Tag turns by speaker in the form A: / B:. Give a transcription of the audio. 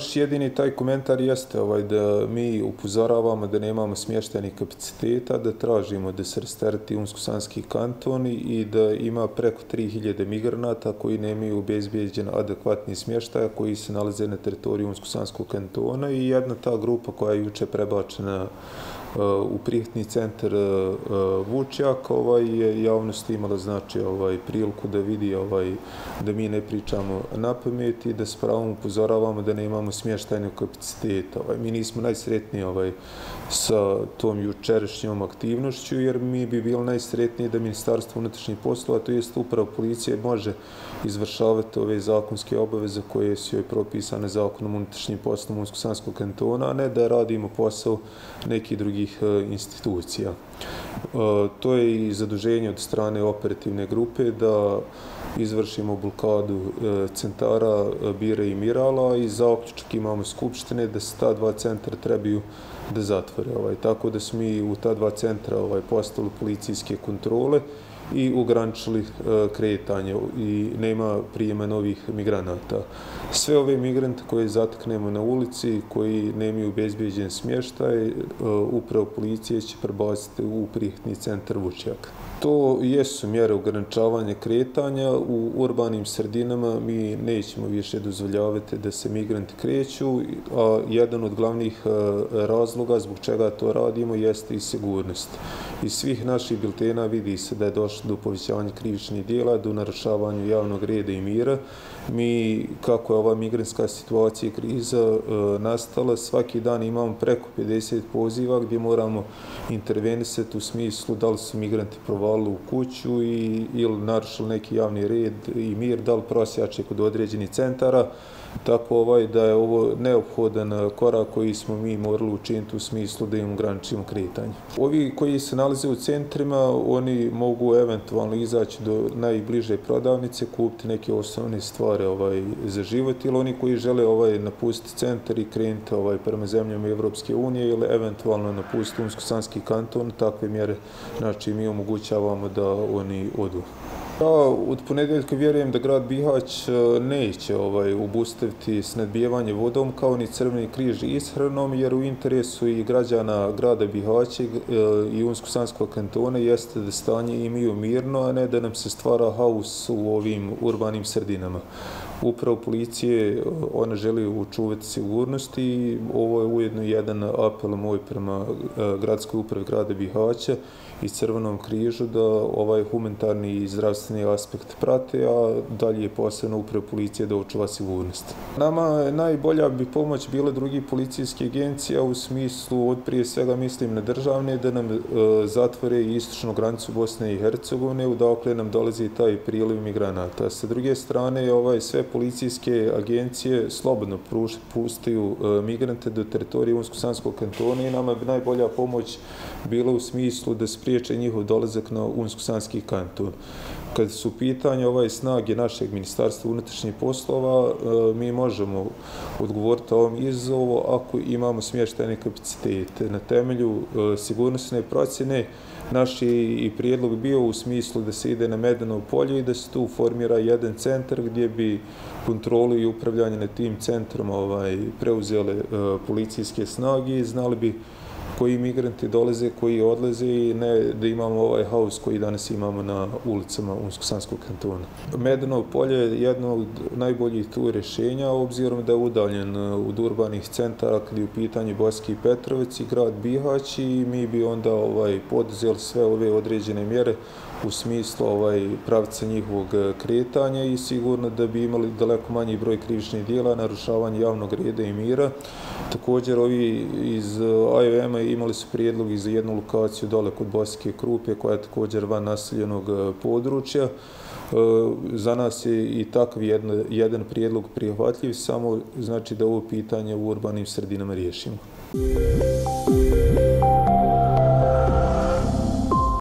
A: naš jedini taj komentar jeste da mi upozoravamo da nemamo smještajnih kapaciteta, da tražimo da se rastereti Unsko-Sanski kanton i da ima preko 3000 migranata koji nemaju obezbijeđen adekvatni smještaj, koji se nalaze na teritoriju Unsko-Sanskog kantona i jedna ta grupa koja je juče prebačena u prihvatni centar Vučjak je javnost imala priliku da vidi da mi ne pričamo na pamet i da s pravom upozoravamo da nemamo smještajnog kapaciteta. Mi nismo najsretniji sa tom jučerašnjom aktivnošću, jer mi bi bili najsretniji da Ministarstvo unutrašnjih poslova, to jest upravo policije, može izvršavati ove zakonske obaveze koje su joj propisane Zakonom o unutrašnjim poslovima Unsko-Sanskog kantona, a ne da radimo posao nekih drugih institucija. To je i zaduženje od strane operativne grupe da izvršimo blokadu centara Bira i Mirala i zaključak imamo Skupštine da se ta dva centra trebaju da zatvore. Tako da smo mi u ta dva centra postavili policijske kontrole i ograničili kretanje i nema prijema novih migranata. Sve ove migrante koje zateknemo na ulici, koji nemaju obezbijeđen smještaj, upravo policije će prebaciti u prihvatni centar Vučjak. To jesu mjere ograničavanja kretanja. U urbanim sredinama mi nećemo više dozvoljavati da se migranti kreću, a jedan od glavnih razloga zbog čega to radimo jeste i sigurnost. Iz svih naših biltena vidi se da je došlo do povećanja krivičnih djela, do narušavanja javnog reda i mira. Mi, kako je ova migrantska situacija i kriza nastala, svaki dan imamo preko 50 poziva gdje moramo intervenisati u smislu da li su migranti provalili u kuću ili narušili neki javni red i mir, da li prosjače kod određenih centara. Tako da je ovo neophodan korak koji smo mi morali učiniti u smislu da im ograničimo kretanje. Ovi koji se nalaze u centrima, oni mogu eventualno izaći do najbliže prodavnice, kupiti neke osnovne stvari za život, ili oni koji žele napustiti centar i krenuti prema zemljama Evropske unije ili eventualno napustiti Unsko-Sanski kanton, takve mjere mi omogućavamo da oni odu. Ja od ponedeljka vjerujem da grad Bihać neće obustaviti snabdijevanje vodom kao ni Crveni križ ishranom, jer u interesu i građana grada Bihaća i Unsko-Sanskog kantona jeste da stanje imaju mirno, a ne da nam se stvara haos u ovim urbanim sredinama. Upravo policije, ona želi učuvati sigurnost i ovo je ujedno jedan apel moj prema gradskoj upravi grada Bihaća i Crvenom križu da ovaj humanitarni i zdravstveni aspekt prate, a dalje je posebno upravo policije da očuva sigurnost. Nama najbolja bi pomoć bila drugih policijskih agencija u smislu, od prije svega mislim na državne, da nam zatvore istočnu granicu Bosne i Hercegovine, odakle nam dolazi taj priliv migranata. Sa druge strane, sve policijske agencije slobodno puštaju migrante do teritorije Unsko-Sanskog kantona i nama bi najbolja pomoć bila u smislu da spriječe njihov dolazak na Unsko-Sanski kanton. Kad su u pitanju snage našeg Ministarstva unutrašnjih poslova, mi možemo odgovoriti ovom izazovu ako imamo smještajne kapacitete. Na temelju sigurnosne procjene naš je i prijedlog bio u smislu da se ide na Medeno polje i da se tu formira jedan centar gdje bi kontrolu i upravljanje nad tim centrom preuzele policijske snage i znali bi koji migranti dolaze, koji odlaze i ne da imamo ovaj haos koji danas imamo na ulicama Unsko-Sanskog kantona. Medeno polje je jedno od najboljih tu rješenja, obzirom da je udaljen od urbanih centara kad je u pitanju Boski Petrovac i grad Bihać i mi bi onda poduzeli sve ove određene mjere u smislu pravca njihovog kretanja i sigurno da bi imali daleko manji broj krivičnih djela, narušavanje javnog reda i mira. Također ovi iz IOM-a imali su prijedlog i za jednu lokaciju dole kod Boske Krupe koja je također van naseljenog područja. Za nas je i takav jedan prijedlog prihvatljiv, samo znači da ovo pitanje u urbanim sredinama riješimo.